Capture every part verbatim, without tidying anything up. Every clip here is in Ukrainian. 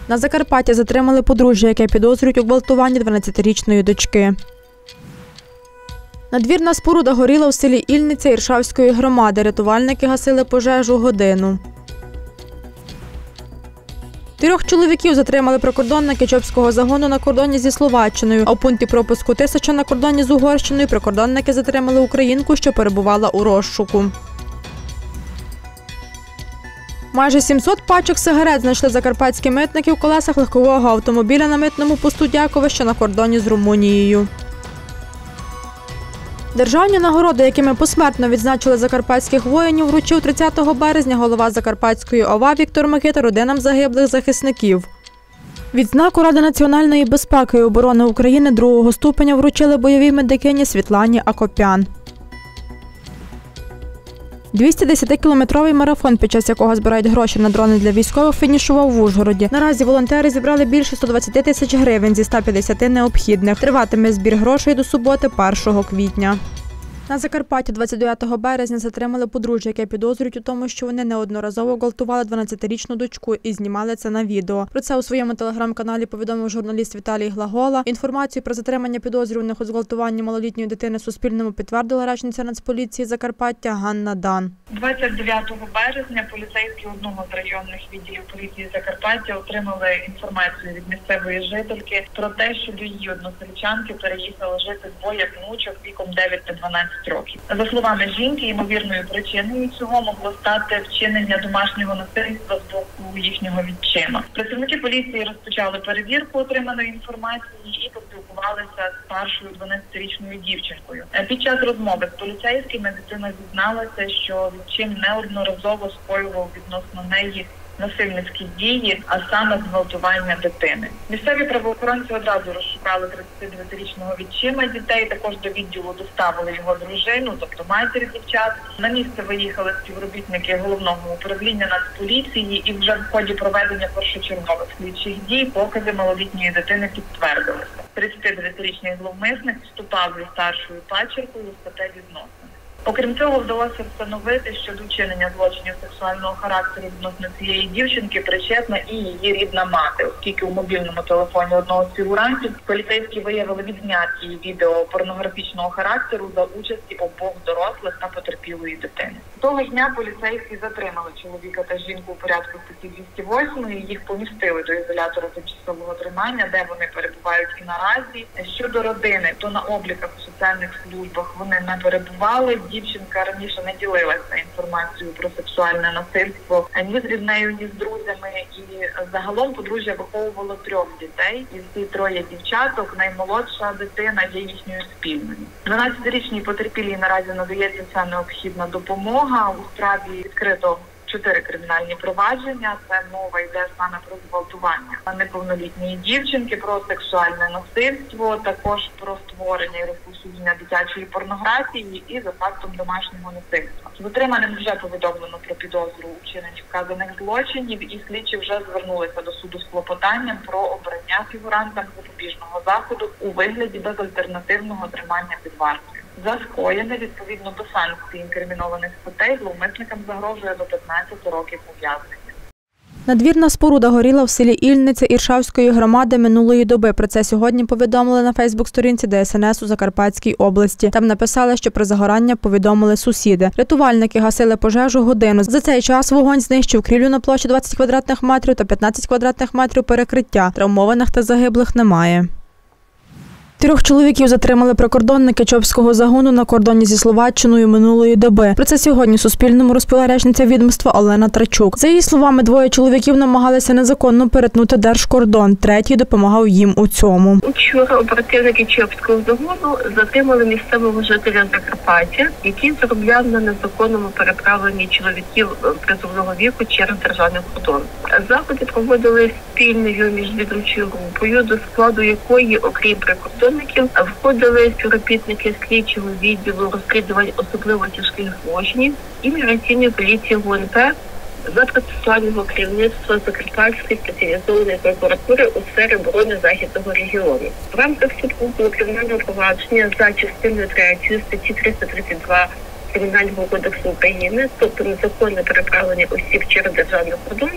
На Закарпатті затримали подружжя, яке підозрюють у гвалтуванні дванадцятирічної дочки. Надвірна споруда горіла у селі Ільниця Іршавської громади. Рятувальники гасили пожежу годину. Трьох чоловіків затримали прикордонники Чопського загону на кордоні зі Словаччиною. А у пункті пропуску Тисяча на кордоні з Угорщиною прикордонники затримали українку, що перебувала у розшуку. Майже сімсот пачок сигарет знайшли закарпатські митники в колесах легкового автомобіля на митному посту Дякове, що на кордоні з Румунією. Державні нагороди, якими посмертно відзначили закарпатських воїнів, вручив тридцятого березня голова Закарпатської ОВА Віктор Микита родинам загиблих захисників. Відзнаку Ради національної безпеки і оборони України другого ступеня вручили бойовій медикині Світлані Акопян. двістидесятикілометровий марафон, під час якого збирають гроші на дрони для військових, фінішував в Ужгороді. Наразі волонтери зібрали більше ста двадцяти тисяч гривень зі ста п'ятдесяти необхідних. Триватиме збір грошей до суботи, першого квітня. На Закарпатті двадцять дев'ятого березня затримали подружжя, яке підозрюють у тому, що вони неодноразово гвалтували дванадцятирічну дочку і знімали це на відео. Про це у своєму телеграм-каналі повідомив журналіст Віталій Глагола. Інформацію про затримання підозрюваних у зґвалтуванні малолітньої дитини Суспільному підтвердила речниця Нацполіції Закарпаття Ганна Дан. двадцять дев'ятого березня поліцейські одного з районних відділів поліції Закарпаття отримали інформацію від місцевої жительки про те, що до її односельчанки переїхали жити двоє внучок віком дев'ять та дванадцять років. За словами жінки, ймовірною причиною цього могло стати вчинення домашнього насильства з боку їхнього відчима. Працівники поліції розпочали перевірку отриманої інформації і поспілкувалися з старшою дванадцятирічною дівчинкою. Під час розмови з поліцейськими дитина зізналася, що відчим неодноразово скоював відносно неї насильницькі дії, а саме зґвалтування дитини. Місцеві правоохоронці одразу розшукали тридцятидевятирічного відчима дітей, також до відділу доставили його дружину, тобто матір дівчат. На місце виїхали співробітники головного управління Нацполіції, і вже в ході проведення першочергових слідчих дій покази малолітньої дитини підтвердилися. тридцятидевятирічний зловмисник вступав зі старшою падчеркою у статеві відносини. Окрім цього, вдалося встановити, що до вчинення злочинів сексуального характеру відносно цієї дівчинки причетна і її рідна мати, оскільки у мобільному телефоні одного з фігурантів поліцейські виявили відзняті відео порнографічного характеру за участі обох дорослих та потерпілої дитини. Того ж дня поліцейські затримали чоловіка та жінку у порядку статті двісті восьмої, і їх помістили до ізолятора тимчасового тримання, де вони перебувають і наразі. Щодо родини, то на обліках у соціальних службах вони не перебували. Дівчинка раніше не ділилася інформацією про сексуальне насильство ні з ріднею, ні з друзями. І загалом подружжя виховувало трьох дітей. І всі троє дівчаток, наймолодша дитина є їхньою спільною. дванадцятирічній потерпілій наразі надається вся необхідна допомога. У справі відкрито чотири кримінальні провадження. Це мова йде саме про зґвалтування неповнолітньої дівчинки, про сексуальне насильство, також про створення і розповсюдження дитячої порнографії і за фактом домашнього насильства. Затриманим вже повідомлено про підозру у вчиненні вказаних злочинів, і слідчі вже звернулися до суду з клопотанням про обрання фігурантам запобіжного заходу у вигляді безальтернативного тримання під вартою. За скоєне, відповідно до санкцій інкримінованих статей, зловмисникам загрожує до п'ятнадцяти років ув'язнення. Надвірна споруда горіла в селі Ільниця Іршавської громади минулої доби. Про це сьогодні повідомили на фейсбук-сторінці Де Ес Ен Ес у Закарпатській області. Там написали, що про загорання повідомили сусіди. Рятувальники гасили пожежу годину. За цей час вогонь знищив крівлю на площі двадцять квадратних метрів та п'ятнадцять квадратних метрів перекриття. Травмованих та загиблих немає. Трьох чоловіків затримали прикордонники Чопського загону на кордоні зі Словаччиною минулої доби. Про це сьогодні Суспільному розповіла речниця відомства Олена Трачук. За її словами, двоє чоловіків намагалися незаконно перетнути держкордон. Третій допомагав їм у цьому. Вчора оперативники Чопського загону затримали місцевого жителя Закарпаття, який заробляв на незаконному переправленні чоловіків призовного віку через державний кордон. Заходи проводили спільною міжвідомчою групою, до складу якої, окрім прикордонників, входили співробітники слідчого відділу розслідувань особливо тяжких злочинів і міграційної поліції Г У Н П за процесуального керівництва Закарпатської спеціалізованої прокуратури у сфері оборони Західного регіону. В рамках слідчого кримінального провадження за частиною третьої статті триста тридцять два Кримінального кодексу України, тобто незаконне переправлення осіб через державний кордон,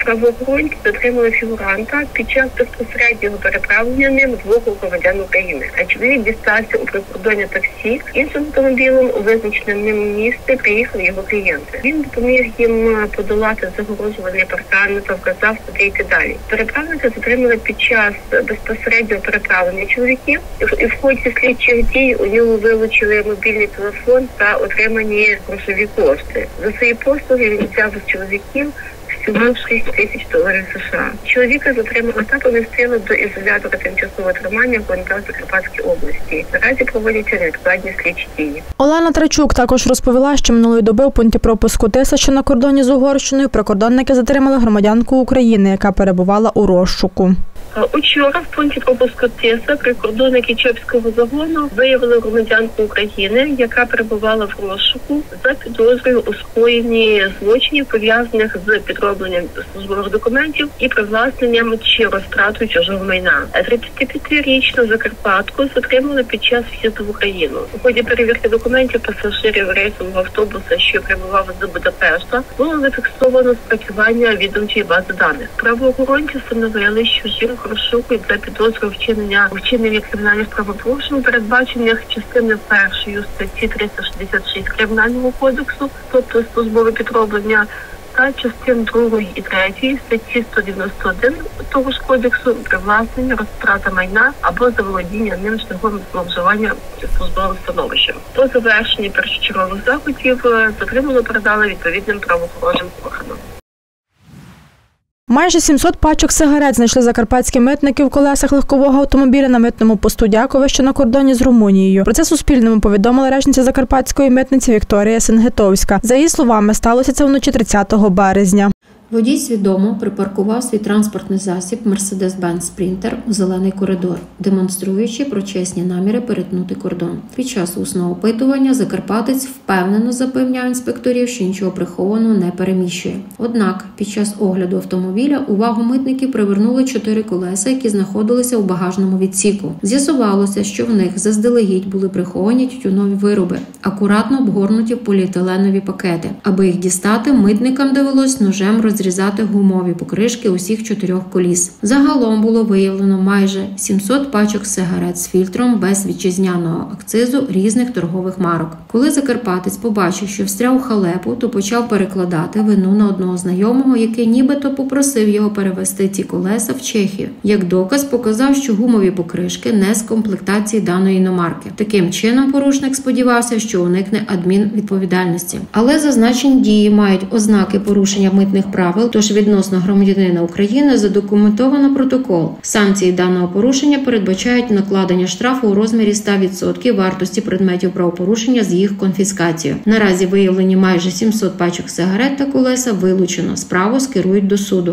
Правоохоронці затримали фігуранта під час безпосереднього переправлення ним двох громадян України. А чоловік дістався у прикордонні таксі. Іншим автомобілем у визначене ним місце приїхали його клієнти. Він допоміг їм подолати загорожувальний паркан та вказав, куди йти далі. Переправника затримали під час безпосереднього переправлення чоловіків. І в ході слідчих дій у нього вилучили мобільний телефон та отримані грошові кошти. За свої послуги він взяв з чоловіків всього шість тисяч доларів США. Чоловіка затримали та помістили до ізолятора тимчасового тримання в УНП Закарпатській області. Наразі проводяться невідкладні слідчі дії. Олена Трачук також розповіла, що минулої доби у пункті пропуску Тиса, що на кордоні з Угорщиною, прикордонники затримали громадянку України, яка перебувала у розшуку. Учора в пункті пропуску Тиса прикордонники Чопського загону виявили громадянку України, яка перебувала в розшуку за підозрою у скоєнні злочинів, пов'язаних з підробленням службових документів і привласненням чи розтратою чужого майна. тридцятип'ятирічну закарпатку затримали під час в'їзду в Україну. У ході перевірки документів пасажирів рейсового автобуса, що прибував з Будапешта, було зафіксовано спрацювання відомчої бази даних. Правоохоронці встановили, що жінка розшукують за підозрою вчинення вчинення кримінальних правопорушень, передбачених частиною першої статті триста шістдесят шість Кримінального кодексу, тобто службове підроблення, та частин другої і третьої статті сто дев'яносто один того ж кодексу привласнення, розтрата майна або заволодіння ним шляхом зловживання службовим становищем. По завершенні першочергових заходів затримано передали відповідним правоохоронним органам. Майже сімсот пачок сигарет знайшли закарпатські митники в колесах легкового автомобіля на митному посту Дякове, що на кордоні з Румунією. Про це Суспільному повідомила речниця закарпатської митниці Вікторія Сенгетовська. За її словами, сталося це вночі тридцятого березня. Водій свідомо припаркував свій транспортний засіб Mercedes-Benz Sprinter у зелений коридор, демонструючи про чесні наміри перетнути кордон. Під час усного опитування закарпатець впевнено запевняв інспекторів, що нічого прихованого не переміщує. Однак, під час огляду автомобіля увагу митників привернули чотири колеса, які знаходилися у багажному відсіку. З'ясувалося, що в них заздалегідь були приховані тютюнові вироби, акуратно обгорнуті в поліетиленові пакети. Аби їх дістати, митникам довелось ножем розрізати зрізати гумові покришки усіх чотирьох коліс. Загалом було виявлено майже сімсот пачок сигарет з фільтром без вітчизняного акцизу різних торгових марок. Коли закарпатець побачив, що встряв у халепу, то почав перекладати вину на одного знайомого, який нібито попросив його перевезти ці колеса в Чехію. Як доказ показав, що гумові покришки не з комплектації даної іномарки. Таким чином порушник сподівався, що уникне адмінвідповідальності. Але зазначені дії мають ознаки порушення митних правил, тож відносно громадянина України задокументовано протокол. Санкції даного порушення передбачають накладення штрафу у розмірі ста відсотків вартості предметів правопорушення з їх конфіскацією. Наразі виявлені майже сімсот пачок сигарет та колеса вилучено. Справу скерують до суду.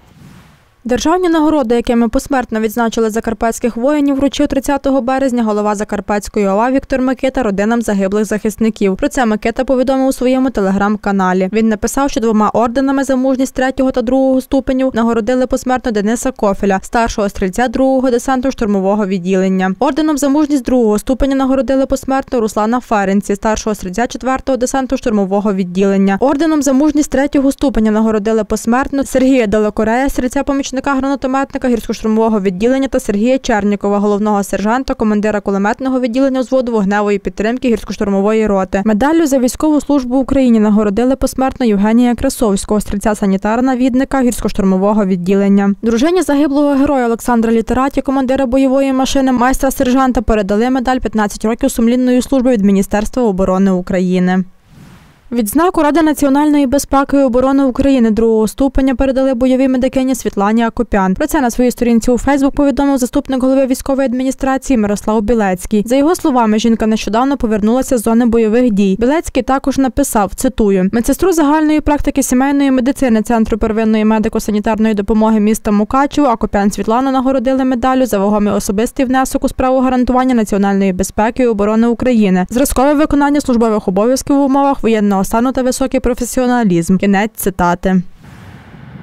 Державні нагороди, якими посмертно відзначили закарпатських воїнів, вручив тридцятого березня голова Закарпатської ОВА Віктор Микита родинам загиблих захисників. Про це Микита повідомив у своєму телеграм-каналі. Він написав, що двома орденами за мужність третього та другого ступенів нагородили посмертно Дениса Кофеля, старшого стрільця другого десантно-штурмового відділення. Орденом за мужність другого ступеня нагородили посмертно Руслана Ференці, старшого стрільця четвертого десантно-штурмового відділення. Орденом за мужність третього ступеня нагородили посмертно Сергія Далекорея, стрільця помічника гранатометника гірсько-штурмового відділення та Сергія Чернікова, головного сержанта, командира кулеметного відділення взводу вогневої підтримки гірсько-штурмової роти. Медаллю за військову службу Україні нагородили посмертно Євгенія Красовського, стрільця-санітара-навідника гірсько-штурмового відділення. Дружині загиблого героя Олександра Літераті, командира бойової машини, майстра-сержанта, передали медаль п'ятнадцять років сумлінної служби від Міністерства оборони України. Відзнаку Ради національної безпеки і оборони України другого ступеня передали бойовій медикині Світлані Акопян. Про це на своїй сторінці у Фейсбук повідомив заступник голови військової адміністрації Мирослав Білецький. За його словами, жінка нещодавно повернулася з зони бойових дій. Білецький також написав, цитую, «Медсестру загальної практики сімейної медицини Центру первинної медико-санітарної допомоги міста Мукачево Акопян Світлану нагородили медаллю за вагомий особистий внесок у справу гарантування національної безпеки і оборони України, зразкове виконання службових обов'язків в умовах воєнного стану та високий професіоналізм». Кінець цитати.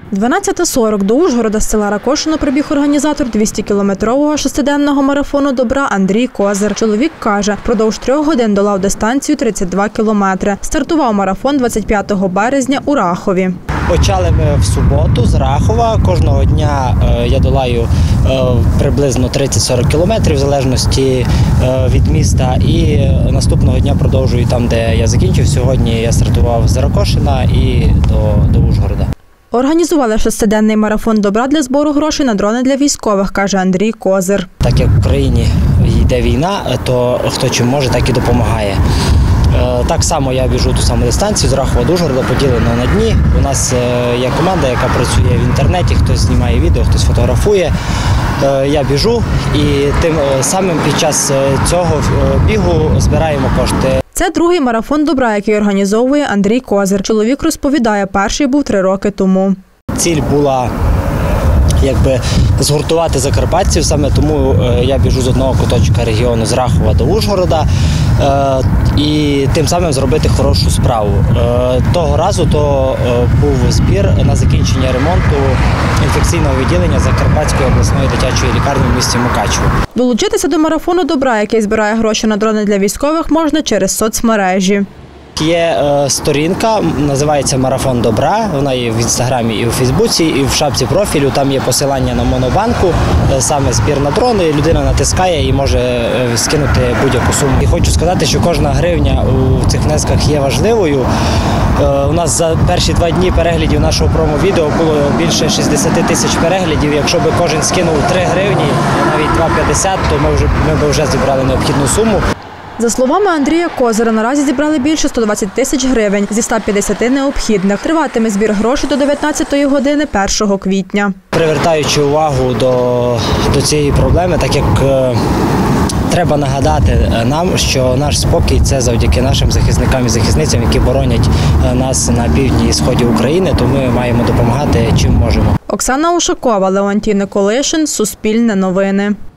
дванадцята сорок до Ужгорода з села Ракошино прибіг організатор двістікілометрового шестиденного марафону добра Андрій Козир. Чоловік каже, впродовж трьох годин долав дистанцію тридцять два кілометри. Стартував марафон двадцять п'ятого березня у Рахові. Почали ми в суботу з Рахова. Кожного дня я долаю приблизно тридцять-сорок кілометрів в залежності від міста. І наступного дня продовжую там, де я закінчив. Сьогодні я стартував з Ракошина і до, до Ужгорода. Організували шестиденний марафон добра для збору грошей на дрони для військових, каже Андрій Козир. Так як в Україні йде війна, то хто чим може, так і допомагає. Так само я біжу ту саму дистанцію з Рахова до Ужгорода, поділено на дні. У нас є команда, яка працює в інтернеті, хтось знімає відео, хтось фотографує. Я біжу і тим самим під час цього бігу збираємо кошти. Це другий марафон добра, який організовує Андрій Козир. Чоловік розповідає, перший був три роки тому. Ціль була якби згуртувати закарпатців, саме тому я біжу з одного куточка регіону, з Рахова до Ужгорода, і тим самим зробити хорошу справу. Того разу то був збір на закінчення ремонту інфекційного відділення Закарпатської обласної дитячої лікарні в місті Мукачево. Долучитися до марафону добра, який збирає гроші на дрони для військових, можна через соцмережі. Є е, сторінка, називається «Марафон добра», вона є в Інстаграмі і в Фейсбуці, і в шапці профілю, там є посилання на монобанку, е, саме збір на дрони, людина натискає і може е, скинути будь-яку суму. І хочу сказати, що кожна гривня у цих внесках є важливою. Е, у нас за перші два дні переглядів нашого промо-відео було більше шістдесят тисяч переглядів. Якщо б кожен скинув три гривні, навіть два п'ятдесят, то ми, вже, ми б вже зібрали необхідну суму. За словами Андрія Козира, наразі зібрали більше ста двадцяти тисяч гривень зі ста п'ятдесяти необхідних. Триватиме збір грошей до дев'ятнадцятої години першого квітня. Привертаючи увагу до, до цієї проблеми, так як е, треба нагадати нам, що наш спокій – це завдяки нашим захисникам і захисницям, які боронять нас на півдні і сході України, то ми маємо допомагати чим можемо. Оксана Ушакова, Леонтій Николишин, Суспільне новини.